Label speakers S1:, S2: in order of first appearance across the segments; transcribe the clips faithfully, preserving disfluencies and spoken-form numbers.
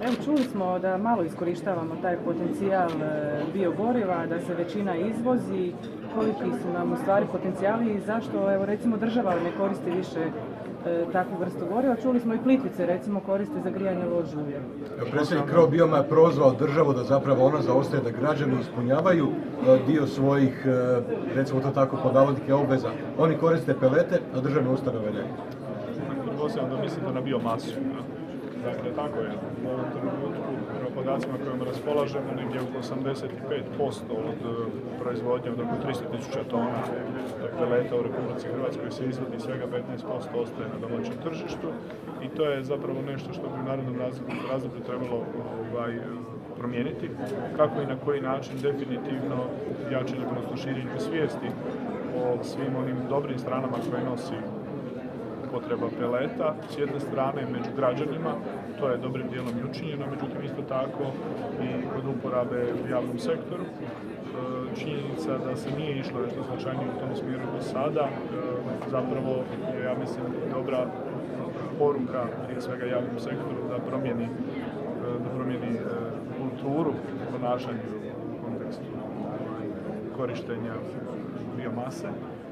S1: Evo, čuli smo da malo iskorištavamo taj potencijal biogoriva, da se većina izvozi. Koliki su nam u stvari potencijali i zašto, evo, recimo, država ne koristi više e, takvu vrstu goriva? Čuli smo i Plitvice, recimo, koriste za grijanje lož ulje.
S2: Predsjednik Cro-Bioma je prozvao državu da zapravo ona zaostaje, da građani ispunjavaju dio svojih, recimo to tako, pod navodnike obveza. Oni koriste pelete, a državne ustanove ne.
S3: Posebno da mislite na biomasu. Dakle, tako je. U ovom trenutku, prema podacima kojima raspolažemo, negdje oko osamdeset pet posto od proizvodnje od oko tristo tisuća tona peleta u Republici Hrvatskoj se izvodi, svega petnaest posto ostaje na domaćem tržištu i to je zapravo nešto što bi u narednom razdoblju trebalo ovaj, promijeniti. Kako i na koji način, definitivno jačanje, odnosno širenje svijesti o svim onim dobrim stranama koje nosi potreba peleta, s jedne strane među građanima, to je dobrim dijelom i učinjeno, međutim isto tako i kod uporabe u javnom sektoru. Činjenica da se nije išlo nešto značajnije u tom smjeru do sada, zapravo je, ja mislim, dobra poruka prije svega javnom sektoru da promijeni, da promijeni kulturu ponašanja u kontekstu korištenja biomase.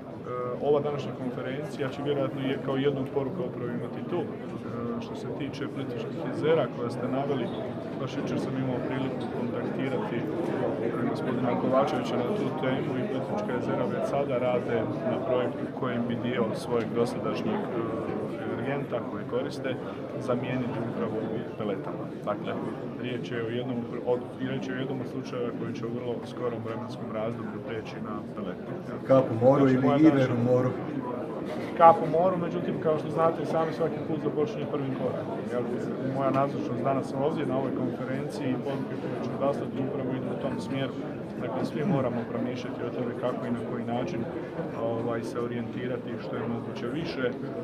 S3: Ova današnja konferencija će vjerojatno je kao jednu poruku upravo imati tu. Što se tiče Plitvičkih jezera koje ste naveli, baš jučer sam imao priliku kontaktirati gospodina Kovačevića na tu temu i Plitvička jezera već sada rade na projektu kojim bi dio svojeg dosadašnjeg energenta koje koriste zamijeniti upravo peletama. Dakle, riječ je o jednom od, riječ je o jednom od slučajeva koji će u vrlo skorom vremenskom razdoblju prijeći na pelete.
S2: Kap u moru ili iver u moru?
S3: Kap u moru, međutim, kao što znate, sami svaki put započinje prvim korakom. Moja nazočnost danas ovdje na ovoj konferenciji i poruke koje ću odaslati upravo idu u tom smjeru. Dakle, svi moramo promišljati o tome kako i na koji način ovaj, se orijentirati što je moguće više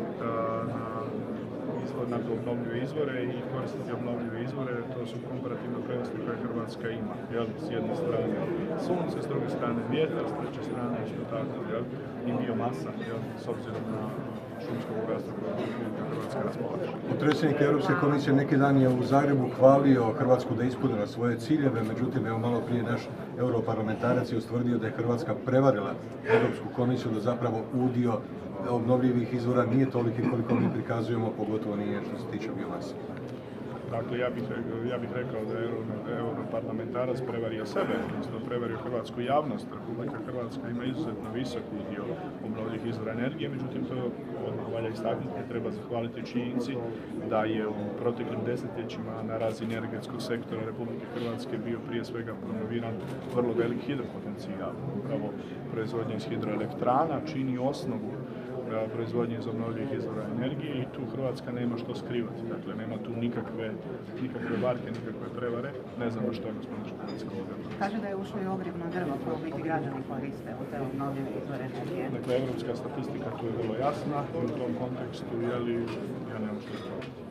S3: na izvor, na obnovljive izvore i koristiti obnovljive izvore. To su komparativno prednosti koje Hrvatska ima. Jel? S jedne strane sunce, s druge strane vjetar, s treće strane isto tako, jel? I biomasa, jel? S obzirom na šumsko bogatstvo koje Hrvatska raspolaže.
S2: Potpredsjednik Europske komisije neki dan je u Zagrebu hvalio Hrvatsku da ispunila svoje ciljeve, međutim, evo malo prije naš europarlamentarac je ustvrdio da je Hrvatska prevarila Europsku komisiju, da zapravo udio obnovljivih izvora nije toliki koliko mi prikazujemo, pogotovo nije što se tiče biomase.
S3: Dakle, ja bih, ja bih rekao da je europarlamentarac prevario sebe, odnosno prevario hrvatsku javnost. Republika Hrvatska ima izuzetno visok udio obnovljivih izvora energije, međutim to odmah valja istaknuti, treba zahvaliti činjenici da je u proteklim desetljećima na razini energetskog sektora Republike Hrvatske bio prije svega promoviran vrlo velik hidropotencijal. Upravo proizvodnja iz hidroelektrana čini osnovu proizvodnje iz obnovljivih izvora energije i tu Hrvatska nema što skrivati. Dakle, nema tu nikakve, nikakve varke, nikakve prevare. Ne znamo što je gospodin Škulicka ovdje.
S4: Kaže da je ušlo i ogrivno drvo koje u biti građani koriste u te obnovljive izvore energije.
S3: Dakle, evropska statistika tu je vrlo jasna i u tom kontekstu, jeli, ja nemam što je